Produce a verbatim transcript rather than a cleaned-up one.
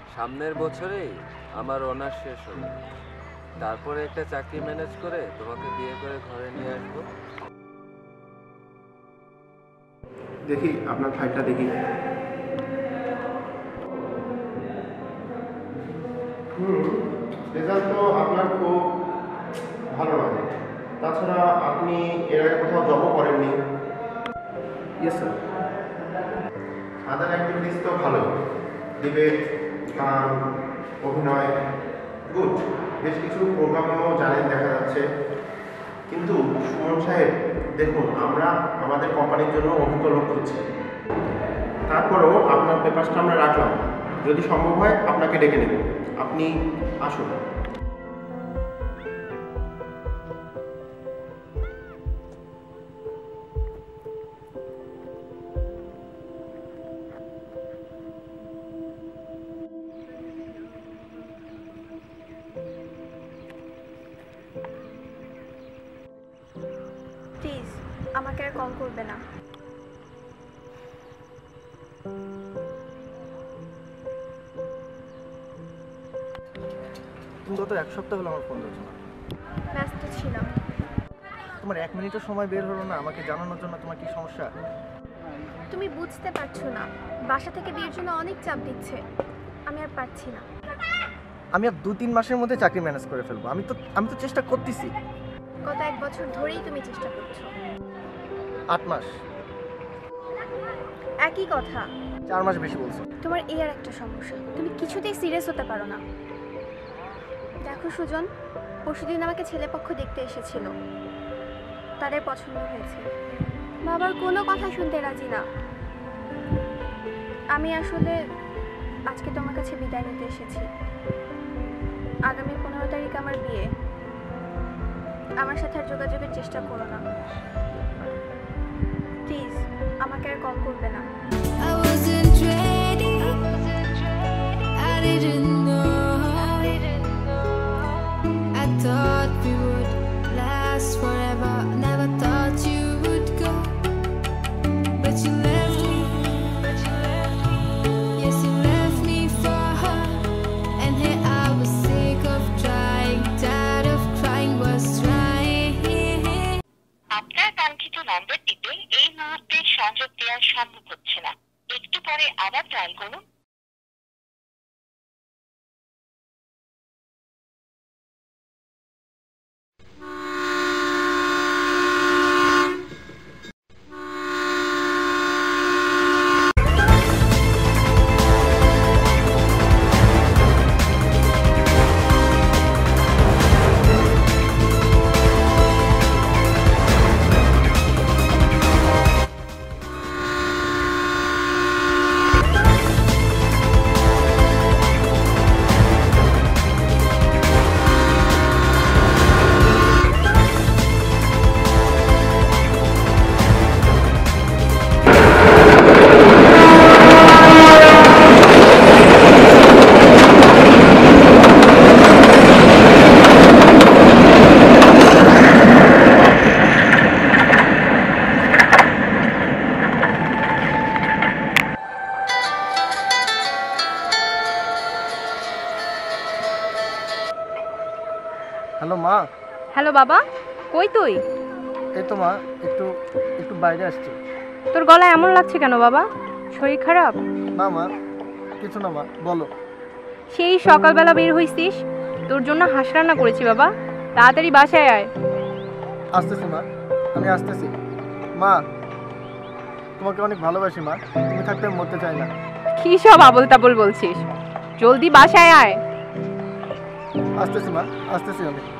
সামনের বছরেই আমার অনার্স শেষ হবে, তারপরে একটা চাকরি ম্যানেজ করে তোমাকে বিয়ে করে ঘরে নিয়ে আসবো। দেখি আপনার ফাইলটা দেখি। হুম, রেজাল্ট তো আপনার খুব ভালো নয়। তাছাড়া আপনি এর আগে কোথাও জবও করেননি। Yes sir. আদার অ্যাক্টিভিটিস তো ভালো, ডিবেট, গান, অভিনয়, গুড। বেশ কিছু প্রোগ্রামও জানেন দেখা যাচ্ছে। কিন্তু সুমন সাহেব দেখুন, আমরা আমাদের কোম্পানির জন্য অভিজ্ঞ লোক খুঁজছি। তারপরেও আপনার পেপারসটা আমরা রাখলাম, যদি সম্ভব হয় আপনাকে ডেকে নেব, আপনি আসুন। প্লিজ আমাকে আর কল করবে না। তুমি গত এক সপ্তাহ হলো আমার ফোন ধরছো না। ব্যস্ত ছিলাম। তোমার এক মিনিটের সময় বের হলো না আমাকে জানানোর জন্য? তোমার কি সমস্যা? তুমি বুঝতে পারছো না, বাসা থেকে বিয়ের জন্য অনেক চাপ দিচ্ছে, আমি আর পারছি না। আমি আর দু তিন মাসের মধ্যে চাকরি ম্যানেজ করে ফেলবো। আমি তো আমি তো চেষ্টা করতেছি। গত এক বছর ধরেই তুমি চেষ্টা করছো। আট মাস। একই কথা। চার মাস বেশি বলছো। তোমার এই আর একটা সমস্যা, তুমি কিছুতেই সিরিয়াস হতে পারো না। দেখো সুজন, পরশুদিন আমাকে ছেলেপক্ষ দেখতে এসেছিল, তাদের পছন্দ হয়েছে। বাবার কোনো কথা শুনতে রাজি না। আমি আসলে আজকে তোমার কাছে বিদায় নিতে এসেছি। আগামী পনেরো তারিখ আমার বিয়ে। আমার সাথে আর যোগাযোগের চেষ্টা করো না প্লিজ, আমাকে আর কল করবে না। I wasn't ready. I didn't know. I thought we would last forever. Never thought you would go, but you left me. Yes, you left me for her. And here I was sick of trying, tired of crying, was trying. আপনার কাঙ্ক্ষিত নম্বরটিতে এই মুহূর্তে সংযোগ দেওয়া সম্ভব হচ্ছে না, একটু পরে আবার ট্রাই করুন। হ্যালো মা। হ্যালো বাবা, কই তুই? এই তো মা, একটু একটু বাইরে আসছি। তোর গলায় এমন লাগছে কেন বাবা? শরীর খারাপ? না মা, কিছু না মা, বলো। সেই সকালবেলা বের হইছিস, তোর জন্য হাঁস রান্না করেছি বাবা, তাড়াতাড়ি বাসায় আয়। আসতেছি মা, আমি আসতেছি। মা, তোমাকে অনেক ভালোবাসি মা, তুমি থাকতে আমি মরতে চাই না। কি সব আবল তাবল বলছিস? জলদি বাসায় আয়। আসতেছি মা, আসতেছি আমি।